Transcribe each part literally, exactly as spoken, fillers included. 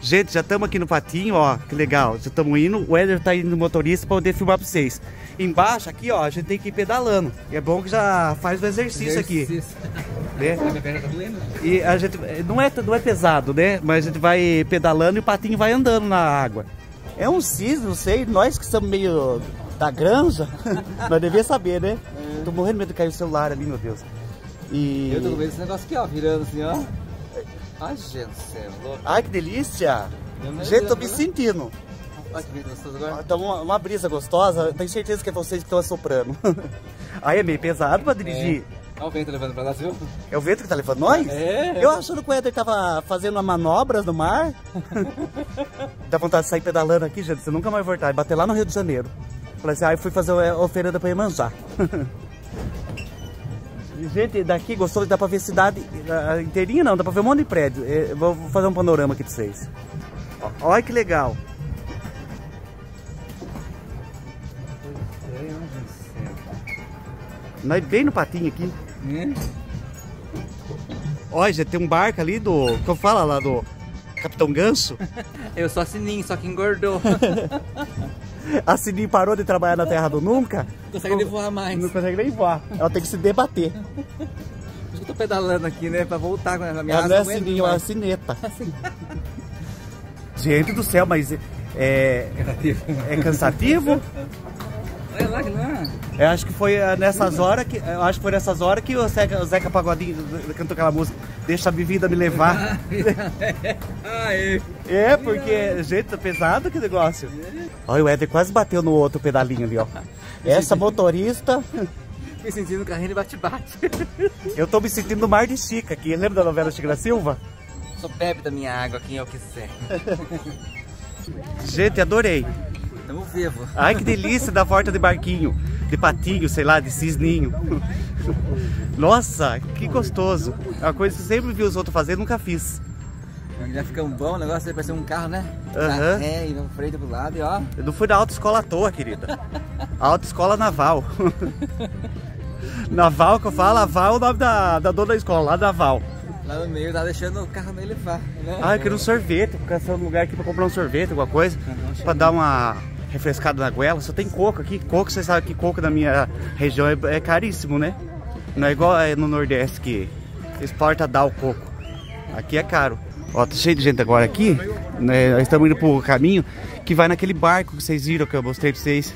Gente, já estamos aqui no patinho, ó, que legal. Já estamos indo, o Éder tá indo no motorista para poder filmar para vocês. Embaixo aqui, ó, a gente tem que ir pedalando. E é bom que já faz o exercício, exercício. aqui. Né? Minha perna tá doendo. E a gente, não é, não é pesado, né? Mas a gente vai pedalando e o patinho vai andando na água. É um cisne, não sei, nós que somos meio da granja, nós devíamos saber, né? É. Tô morrendo de medo de cair o celular ali, meu Deus. E... Eu tô com medo desse negócio aqui, ó, virando assim, ó. Ai, gente, você é louco. Ai, que delícia! Gente, tô me sentindo. Olha que vida gostosa agora. Tá uma, uma brisa gostosa, tenho certeza que é vocês que estão assoprando. Ai, é meio pesado pra dirigir. É. Olha o vento levando pra lá, viu? É o vento que tá levando nós? É. Eu achando que o Éder tava fazendo manobras no mar. Dá vontade de sair pedalando aqui, gente, você nunca mais voltar. E bater lá no Rio de Janeiro. Falei assim, aí ah, fui fazer a oferenda pra Iemanjá. Gente, daqui gostou, dá pra ver cidade uh, inteirinha não, dá pra ver um monte de prédio. Eu vou fazer um panorama aqui pra vocês. Olha que legal. Nós bem no patinho aqui. Hum? Olha, já tem um barco ali do... que eu falo lá do Capitão Ganso. Eu sou a Sininho, só que engordou. A Sininho parou de trabalhar na terra do nunca. Não consegue nem voar mais. Não consegue nem voar. Ela tem que se debater. Por isso que eu tô pedalando aqui, né? Pra voltar com a minha asa. Ela não é Sininho, é a Sineta. Gente do céu, mas é... É cansativo? Olha lá, que lá. Eu acho que foi nessas horas que... Eu acho que foi nessas horas que o Zeca, o Zeca Pagodinho cantou aquela música. Deixa a bebida me levar. É, porque, gente, tá pesado que negócio. Olha, o Éder quase bateu no outro pedalinho ali, ó. Essa motorista... Me sentindo carrinho de bate-bate. Eu tô me sentindo no Mar de Chica aqui. Lembra da novela Chica da Silva? Só bebe da minha água quem eu quiser. Gente, adorei. Tamo vivo. Ai, que delícia da volta de barquinho. De patinho, sei lá, de cisninho. Nossa, que gostoso. É uma coisa que eu sempre vi os outros fazer, nunca fiz. Já fica um bom negócio, parece um carro, né? Aham. É, e no freio pro lado e ó. Eu não fui da autoescola à toa, querida. A autoescola naval. Naval que eu falo, Naval é o nome da, da dona da escola, lá Naval. Lá no meio, tá deixando o carro meio levar, né? Ah, eu quero um sorvete, vou caçar um lugar aqui pra comprar um sorvete, alguma coisa. Uhum, pra dar uma refrescada na goela. Só tem coco aqui. Coco, vocês sabem que coco na minha região é, é caríssimo, né? Não é igual é no Nordeste que exporta dar o coco. Aqui é caro. Ó, tá cheio de gente agora aqui, né? Nós estamos indo pro caminho que vai naquele barco que vocês viram, que eu mostrei pra vocês.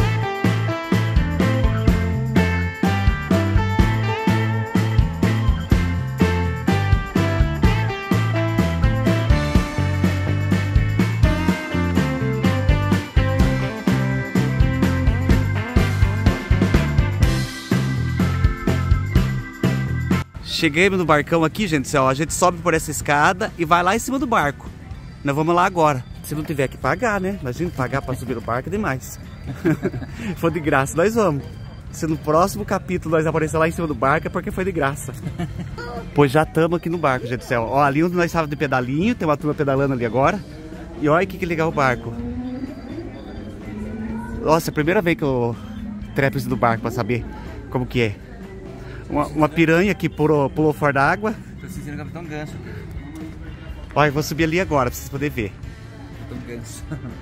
Cheguei no barcão aqui, gente, ó, a gente sobe por essa escada e vai lá em cima do barco. Nós vamos lá agora. Se não tiver que pagar, né? Imagina, pagar para subir no barco é demais. Foi de graça, nós vamos. Se no próximo capítulo nós aparecer lá em cima do barco é porque foi de graça. Pois já estamos aqui no barco, gente do céu. Ó, ali onde nós estávamos de pedalinho, tem uma turma pedalando ali agora. E olha que, que legal o barco. Nossa, é a primeira vez que eu trepo isso do barco para saber como que é. Uma, uma piranha que pulou, pulou fora da água. Tô sentindo o Capitão Ganso. Olha, eu vou subir ali agora, pra vocês poderem ver. Capitão Ganso.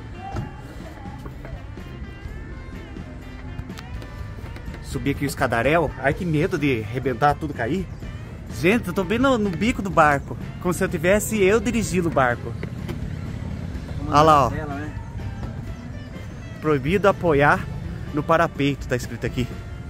Subir aqui o escadarel. Ai, que medo de arrebentar tudo, cair. Gente, eu tô bem no, no bico do barco. Como se eu tivesse eu dirigindo o barco. Olha lá, ó. Dela, né? Proibido apoiar no parapeito, tá escrito aqui.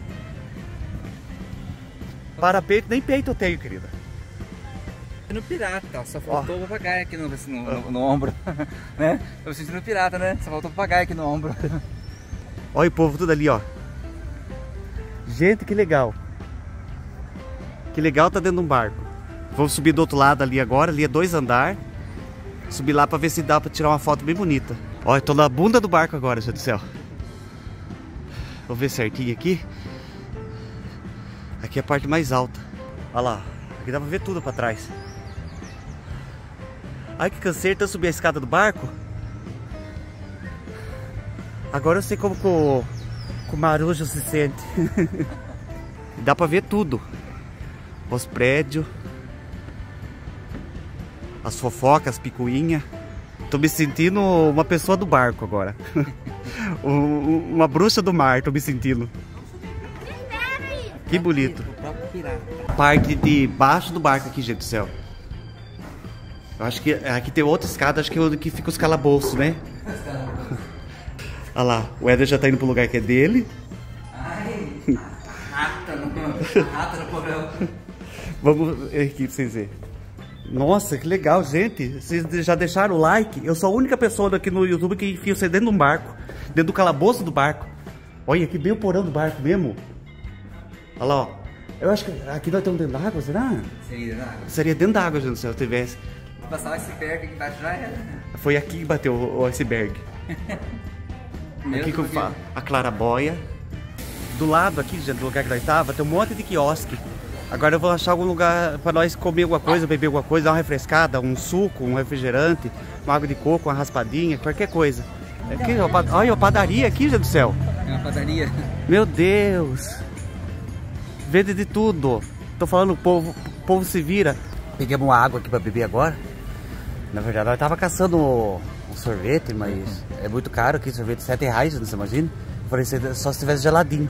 Parapeito nem peito eu tenho, querida. No pirata, ó. Só faltou o papagaio aqui no, no, no, no ombro, né? Eu me sentindo pirata, né? Só faltou o papagaio aqui no ombro. Olha o povo tudo ali, ó. Gente, que legal. Que legal tá dentro de um barco. Vamos subir do outro lado ali agora, ali é dois andares. Subir lá pra ver se dá pra tirar uma foto bem bonita. Olha, eu tô na bunda do barco agora, gente do céu. Vou ver certinho aqui. Aqui é a parte mais alta. Olha lá, aqui dá pra ver tudo pra trás. Ai, que canseiro, então subir a escada do barco. Agora eu sei como que o, que o marujo se sente. Dá pra ver tudo. Os prédios, as fofocas, as picuinhas. Tô me sentindo uma pessoa do barco agora. Uma bruxa do mar, tô me sentindo. Que bonito. Parte de baixo do barco aqui, gente do céu. Eu acho que aqui tem outra escada, acho que é onde que fica os calabouços, né? Olha lá, o Éder já tá indo pro lugar que é dele. Ai, rata no, rata no porão. Vamos aqui pra vocês verem. Nossa, que legal, gente. Vocês já deixaram o like? Eu sou a única pessoa aqui no YouTube que enfia você dentro de um barco. Dentro do calabouço do barco. Olha, aqui bem o porão do barco mesmo. Olha lá, ó. Eu acho que aqui nós estamos dentro d'água, será? Seria dentro d'água? Seria dentro d'água, gente, se eu tivesse. Se passar o iceberg aqui embaixo já era. Foi aqui que bateu o iceberg. Aqui que eu falo. A clarabóia. Do lado aqui, gente, do lugar que nós tava, tem um monte de quiosque. Agora eu vou achar algum lugar para nós comer alguma coisa, beber alguma coisa, dar uma refrescada, um suco, um refrigerante, uma água de coco, uma raspadinha, qualquer coisa. Aqui, ó, olha a padaria aqui, gente do céu. É uma padaria. Meu Deus. Vende de tudo. Tô falando, o povo, o povo se vira. Peguei uma água aqui para beber agora. Na verdade, nós tava caçando um sorvete, mas uhum. é muito caro aqui, sorvete, sete reais, você imagina? Eu falei, só se tivesse geladinho.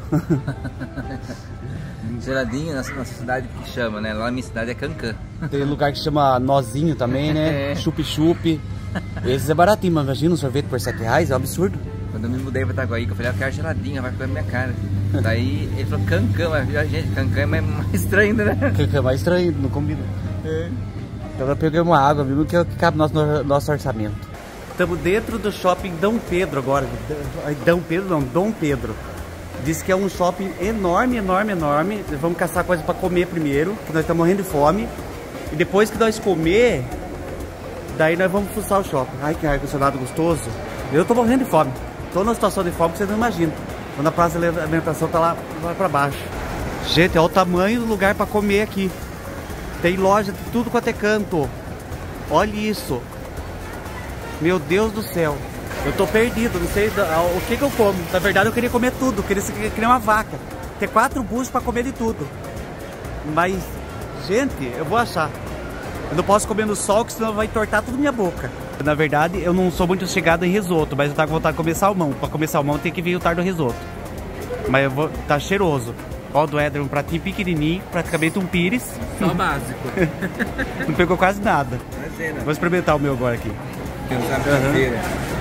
Geladinho na nossa cidade que chama, né? Lá na minha cidade é Cancã. Tem lugar que chama Nozinho também, né? Chup-chup. É. Esse é baratinho, mas imagina um sorvete por sete reais, é um absurdo. Quando eu me mudei pra Itaguaí, que eu falei, eu quero geladinho, vai ficar na minha cara. Daí ele falou Cancã, mas gente, Cancã é mais estranho, né? Cancã é mais estranho, não combina. É. Então eu peguei uma água, viu, que cabe no nosso, nosso orçamento. Estamos dentro do shopping Dom Pedro agora. Dom Pedro não, Dom Pedro. Diz que é um shopping enorme, enorme, enorme. Vamos caçar coisa para comer primeiro, que nós estamos morrendo de fome. E depois que nós comer, daí nós vamos fuçar o shopping. Ai, que ar-condicionado gostoso. Eu tô morrendo de fome. Tô numa situação de fome que vocês não imaginam. Quando a praça de alimentação tá lá, lá para baixo. Gente, olha o tamanho do lugar para comer aqui. Tem loja de tudo quanto é canto. Olha isso. Meu Deus do céu. Eu tô perdido, não sei o que que eu como. Na verdade eu queria comer tudo, eu queria ser que nem uma vaca. Ter quatro buchos pra comer de tudo. Mas, gente, eu vou achar. Eu não posso comer no sol, que senão vai entortar tudo minha boca. Na verdade, eu não sou muito chegado em risoto, mas eu tava com vontade de comer salmão. Pra comer salmão tem que vir o tar do risoto. Mas eu vou, tá cheiroso. Ó, o do Éder, um pratinho pequenininho, praticamente um pires. Só básico. Não pegou quase nada. Imagina. Vou experimentar o meu agora aqui. Pensar na feira.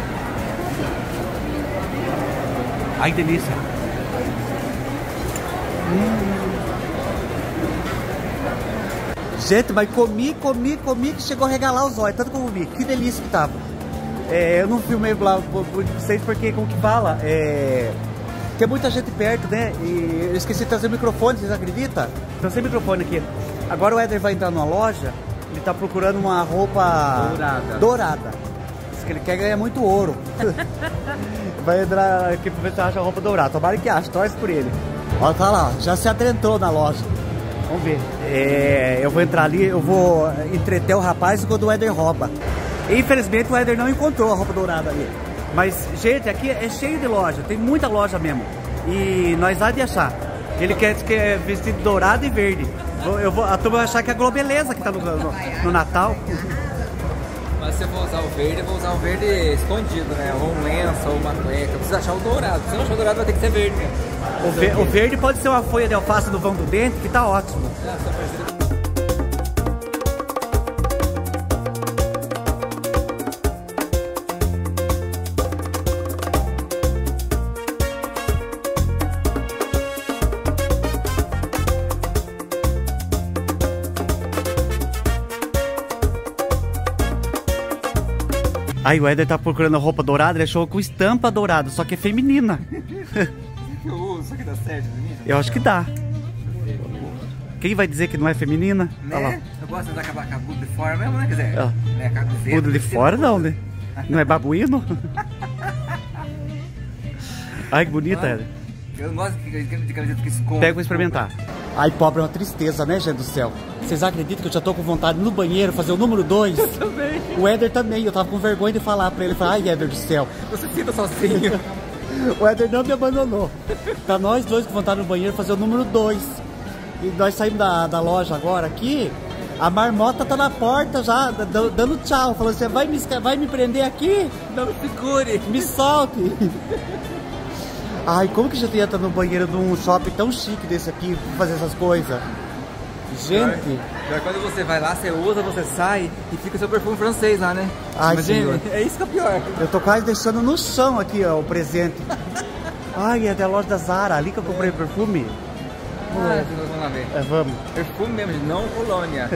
Ai, que delícia. Hum. Gente, mas comi, comi, comi, que chegou a regalar os olhos, tanto que eu comi. Que delícia que tava. É, eu não filmei lá por vocês porque, como que fala, é... tem muita gente perto, né? E eu esqueci de trazer o microfone, vocês acreditam? Tô sem microfone aqui. Agora o Éder vai entrar numa loja, ele tá procurando uma roupa dourada. dourada. Diz que ele quer ganhar muito ouro. Vai entrar aqui pra ver se acha a roupa dourada. Tomara que ache, torce por ele. Olha, tá lá, já se adentrou na loja. Vamos ver. É, eu vou entrar ali, eu vou entreter o rapaz quando o Éder rouba. Infelizmente o Éder não encontrou a roupa dourada ali. Mas, gente, aqui é cheio de loja, tem muita loja mesmo. E nós há de achar. Ele quer, quer vestido dourado e verde. Eu vou, a turma vai achar que é a Globeleza que tá no, no, no Natal. Mas se eu for usar o verde, eu vou usar o verde escondido, né? Ou um lenço, ou uma cueca. Eu preciso achar o dourado. Se eu não achar o dourado, vai ter que ser verde, né? O, ver, o verde pode ser uma folha de alface do vão do dente, que tá ótimo. É, só parecido. Aí o Éder tá procurando roupa dourada, ele achou com estampa dourada, só que é feminina. Eu uso, isso aqui dá certo, menina? Eu acho que dá. Quem vai dizer que não é feminina? Né? Olha lá. Eu gosto de andar com a cabuda de fora mesmo, né? Quer dizer, ah. né? Cabuda de fora não, né? Não é babuíno? Ai, que bonita, Éder. Eu não gosto de camiseta que esconde. Pega pra experimentar. Ai, pobre, é uma tristeza, né, gente do céu? Vocês acreditam que eu já tô com vontade no banheiro fazer o número dois? Eu também. O Éder também, eu tava com vergonha de falar pra ele. Falar, ai, Éder do céu. Você sinta sozinho. O Éder não me abandonou. Tá nós dois com vontade no banheiro fazer o número dois. E nós saímos da, da loja agora aqui. A marmota tá na porta já, dando tchau. Falou assim, vai me, vai me prender aqui? Não me segure. Me solte. Ai, como que a gente entra no banheiro de um shopping tão chique desse aqui pra fazer essas coisas? Gente. Pior, quando você vai lá, você usa, você sai e fica o seu perfume francês lá, né? Ai, imagina, senhor. É isso que é pior. Eu tô quase deixando no chão aqui, ó, o presente. Ai, é da loja da Zara, ali que eu comprei perfume. Ah, vamos lá ver. É, vamos. Perfume mesmo, não colônia.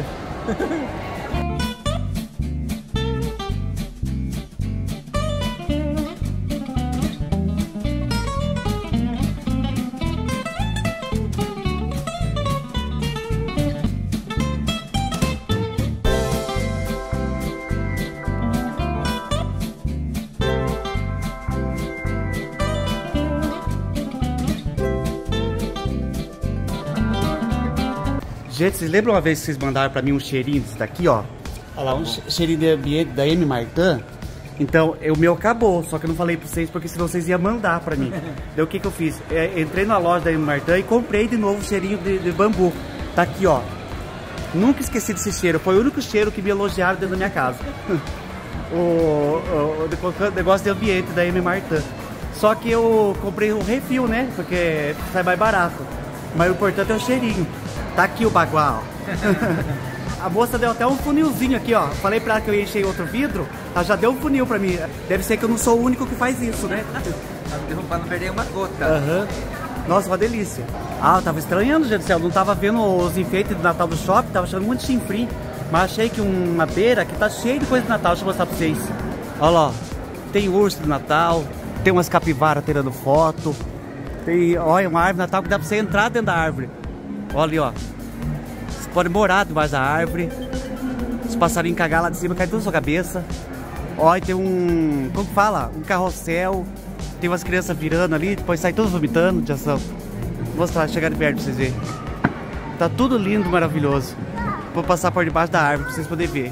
Gente, vocês lembram uma vez que vocês mandaram pra mim um cheirinho desse daqui, ó? Olha lá, um cheirinho de ambiente da M. Martin. Então, o meu acabou, só que eu não falei pra vocês porque senão vocês iam mandar pra mim. Daí o que que eu fiz? É, entrei na loja da M. Martin e comprei de novo o cheirinho de, de bambu. Tá aqui, ó. Nunca esqueci desse cheiro, foi o único cheiro que me elogiaram dentro da minha casa. o, o, o negócio de ambiente da M. Martin. Só que eu comprei um refil, né? Porque sai mais barato. Mas o importante é o cheirinho. Tá aqui o bagual. A moça deu até um funilzinho aqui, ó. Falei pra ela que eu ia encher outro vidro, ela já deu um funil pra mim. Deve ser que eu não sou o único que faz isso, né? Pra não perder uma gota. Uhum. Nossa, uma delícia. Ah, eu tava estranhando, gente do céu. Não tava vendo os enfeites de Natal do shopping, tava achando muito chinfrim. Mas achei que uma beira que tá cheia de coisa de Natal. Deixa eu mostrar pra vocês. Olha lá, ó. Tem urso de Natal, tem umas capivaras tirando foto. Tem, olha, uma árvore de Natal que dá pra você entrar dentro da árvore. Olha ali, ó. Você pode morar debaixo da árvore. Os passarinhos cagar lá de cima, caem tudo na sua cabeça. Olha, tem um... como que fala? Um carrossel. Tem umas crianças virando ali, depois sai todos vomitando de ação. Vou mostrar, chegar de perto pra vocês verem. Tá tudo lindo, maravilhoso. Vou passar por debaixo da árvore pra vocês poderem ver.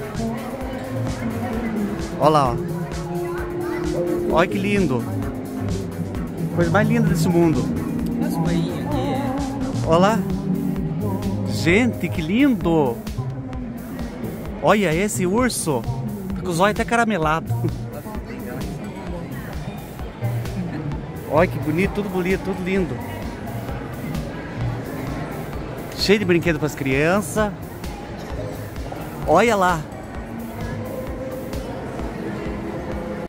Olha lá, ó. Olha que lindo. Coisa mais linda desse mundo. As coelhinhas aqui. Olha lá. Gente, que lindo. Olha esse urso. Com os olhos até caramelados. Olha que bonito, tudo bonito, tudo lindo. Cheio de brinquedo para as crianças. Olha lá.